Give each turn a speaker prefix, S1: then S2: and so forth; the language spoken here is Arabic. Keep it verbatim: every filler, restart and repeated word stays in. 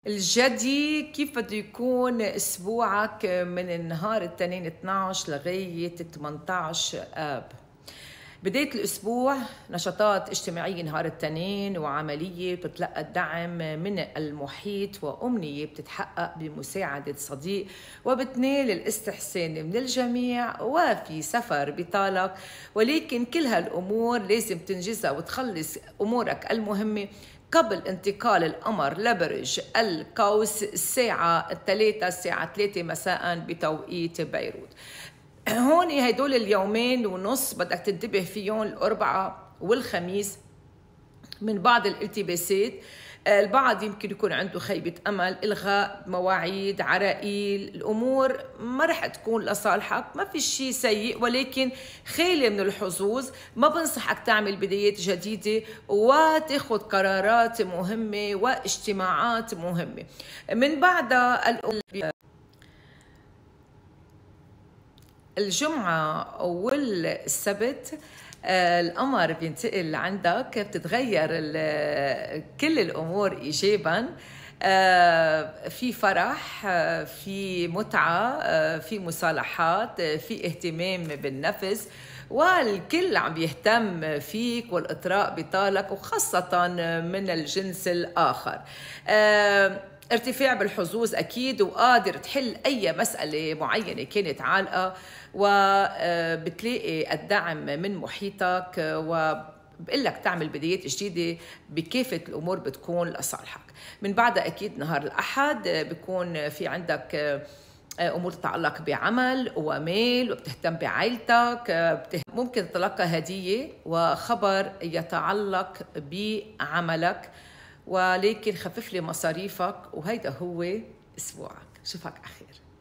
S1: الجدي كيف بده يكون اسبوعك من النهار التنين اثنعش لغايه ثمانية عشر اب. بداية الأسبوع نشاطات اجتماعية نهار التنين وعملية بتتلقى الدعم من المحيط وأمنية بتتحقق بمساعدة صديق وبتنال الاستحسان من الجميع وفي سفر بطالك، ولكن كل هالأمور لازم تنجزها وتخلص أمورك المهمة قبل انتقال القمر لبرج القوس الساعة الثلاثة الساعة ثلاثة مساء بتوقيت بيروت. هون هدول اليومين ونص بدك تنتبه فيهم الأربعاء والخميس من بعض الالتباسات. البعض يمكن يكون عنده خيبة أمل، إلغاء مواعيد، عرائيل، الأمور ما رح تكون لصالحك. ما في شيء سيء ولكن خالي من الحظوظ. ما بنصحك تعمل بدايات جديدة وتاخد قرارات مهمة واجتماعات مهمة. من بعدها الجمعة والسبت القمر بينتقل عندك، بتتغير كل الأمور إيجاباً. في فرح، في متعة، في مصالحات، في اهتمام بالنفس، والكل عم يهتم فيك والإطراء بطالك وخاصة من الجنس الآخر. ارتفاع بالحظوظ أكيد، وقادر تحل أي مسألة معينة كانت عالقة، وبتلاقي الدعم من محيطك، وبقول لك تعمل بدايات جديدة بكافة الأمور بتكون لصالحك. من بعدها أكيد نهار الأحد بيكون في عندك أمور تتعلق بعمل ومال، وبتهتم بعائلتك، ممكن تتلقى هدية وخبر يتعلق بعملك، ولكن خفف لي مصاريفك. وهيدا هو أسبوعك. شوفك على خير.